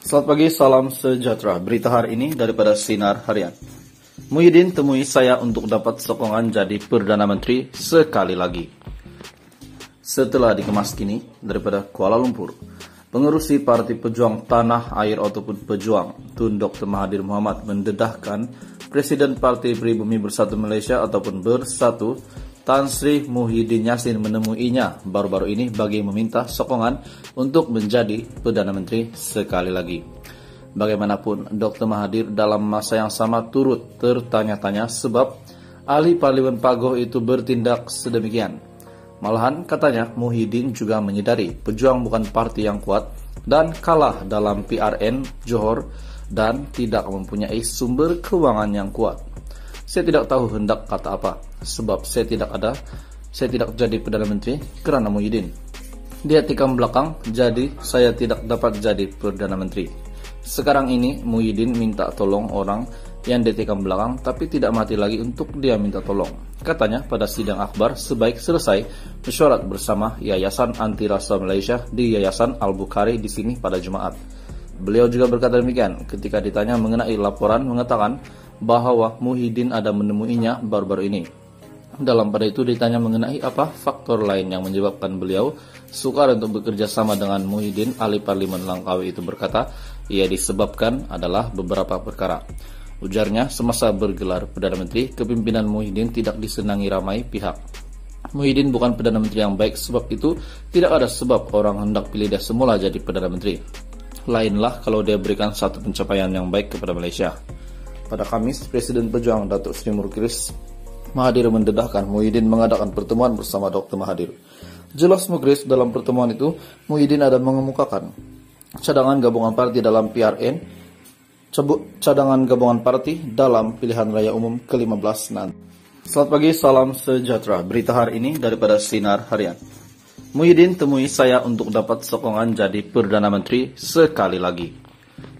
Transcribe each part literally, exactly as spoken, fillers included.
Selamat pagi, salam sejahtera. Berita hari ini daripada Sinar Harian. Muhyiddin temui saya untuk dapat sokongan jadi Perdana Menteri sekali lagi. Setelah dikemas kini daripada Kuala Lumpur, pengerusi Parti Pejuang Tanah Air ataupun Pejuang Tun Doktor Mahathir Mohamad mendedahkan Presiden Parti Pribumi Bersatu Malaysia ataupun Bersatu Tan Sri Muhyiddin Yassin menemuinya baru-baru ini bagi meminta sokongan untuk menjadi Perdana Menteri sekali lagi. Bagaimanapun, Doktor Mahathir dalam masa yang sama turut tertanya-tanya sebab ahli Parlimen Pagoh itu bertindak sedemikian. Malahan katanya Muhyiddin juga menyadari Pejuang bukan parti yang kuat dan kalah dalam P R N Johor dan tidak mempunyai sumber keuangan yang kuat. Saya tidak tahu hendak kata apa, sebab saya tidak ada, saya tidak jadi Perdana Menteri kerana Muhyiddin. Dia tikam belakang, jadi saya tidak dapat jadi Perdana Menteri. Sekarang ini Muhyiddin minta tolong orang yang ditikam belakang, tapi tidak mati lagi untuk dia minta tolong. Katanya pada sidang akhbar sebaik selesai mesyuarat bersama Yayasan Anti Rasuah Malaysia di Yayasan Al-Bukhari di sini pada Jumaat. Beliau juga berkata demikian ketika ditanya mengenai laporan mengatakan bahwa Muhyiddin ada menemuinya baru-baru ini. Dalam pada itu ditanya mengenai apa faktor lain yang menyebabkan beliau sukar untuk bekerja sama dengan Muhyiddin, ahli Parlimen Langkawi itu berkata, ia disebabkan adalah beberapa perkara. Ujarnya, semasa bergelar Perdana Menteri, kepimpinan Muhyiddin tidak disenangi ramai pihak. Muhyiddin bukan Perdana Menteri yang baik, sebab itu tidak ada sebab orang hendak pilih dia semula jadi Perdana Menteri. Lainlah kalau dia berikan satu pencapaian yang baik kepada Malaysia. Pada Kamis, Presiden Pejuang Datuk Seri Mukris Mahathir mendedahkan Muhyiddin mengadakan pertemuan bersama Doktor Mahathir. Jelas Mukris dalam pertemuan itu, Muhyiddin ada mengemukakan cadangan gabungan parti dalam P R N, cadangan gabungan parti dalam pilihan raya umum ke lima belas nanti. Selamat pagi, salam sejahtera. Berita hari ini daripada Sinar Harian. Muhyiddin temui saya untuk dapat sokongan jadi Perdana Menteri sekali lagi.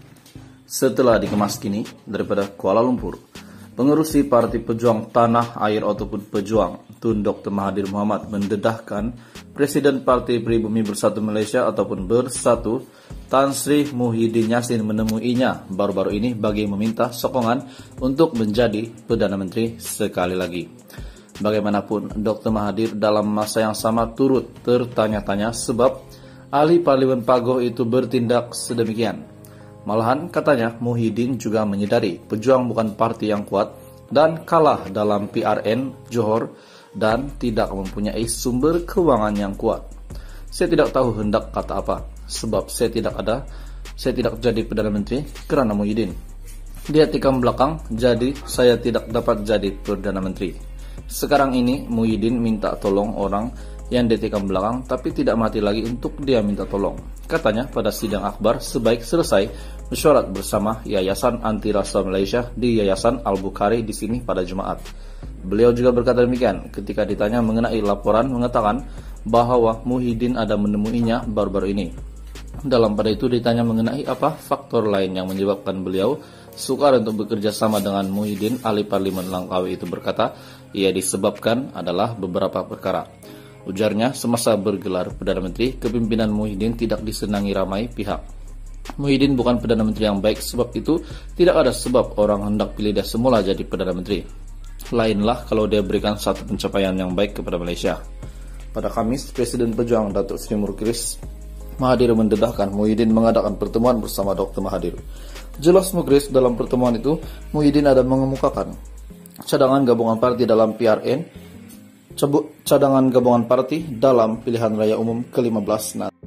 Setelah dikemas kini daripada Kuala Lumpur, pengerusi Parti Pejuang Tanah Air ataupun Pejuang Tun Doktor Mahathir Mohamad mendedahkan Presiden Parti Pribumi Bersatu Malaysia ataupun Bersatu Tan Sri Muhyiddin Yassin menemuinya baru-baru ini bagi meminta sokongan untuk menjadi Perdana Menteri sekali lagi. Bagaimanapun, Doktor Mahathir dalam masa yang sama turut tertanya-tanya sebab ahli Parlimen Pagoh itu bertindak sedemikian. Malahan katanya Muhyiddin juga menyadari Pejuang bukan parti yang kuat dan kalah dalam P R N Johor dan tidak mempunyai sumber keuangan yang kuat. Saya tidak tahu hendak kata apa, sebab saya tidak ada, saya tidak jadi Perdana Menteri kerana Muhyiddin. Dia tikam belakang, jadi saya tidak dapat jadi Perdana Menteri. Sekarang ini Muhyiddin minta tolong orang yang ditikam belakang, tapi tidak mati lagi untuk dia minta tolong. Katanya pada sidang akhbar sebaik selesai mesyuarat bersama Yayasan Anti Rasuah Malaysia di Yayasan Al-Bukhari di sini pada Jumaat. Beliau juga berkata demikian ketika ditanya mengenai laporan mengatakan bahwa Muhyiddin ada menemuinya baru-baru ini. Dalam pada itu ditanya mengenai apa faktor lain yang menyebabkan beliau sukar untuk bekerja sama dengan Muhyiddin, ahli Parlimen Langkawi itu berkata, ia disebabkan adalah beberapa perkara. Ujarnya, semasa bergelar Perdana Menteri, kepimpinan Muhyiddin tidak disenangi ramai pihak. Muhyiddin bukan Perdana Menteri yang baik, sebab itu tidak ada sebab orang hendak pilih dia semula jadi Perdana Menteri. Lainlah kalau dia berikan satu pencapaian yang baik kepada Malaysia. Pada Kamis, Presiden Pejuang Datuk Seri Mukris Mahathir mendedahkan Muhyiddin mengadakan pertemuan bersama Doktor Mahathir. Jelas Mukris dalam pertemuan itu, Muhyiddin ada mengemukakan cadangan gabungan parti dalam P R N, cadangan gabungan parti dalam pilihan raya umum ke lima belas nanti.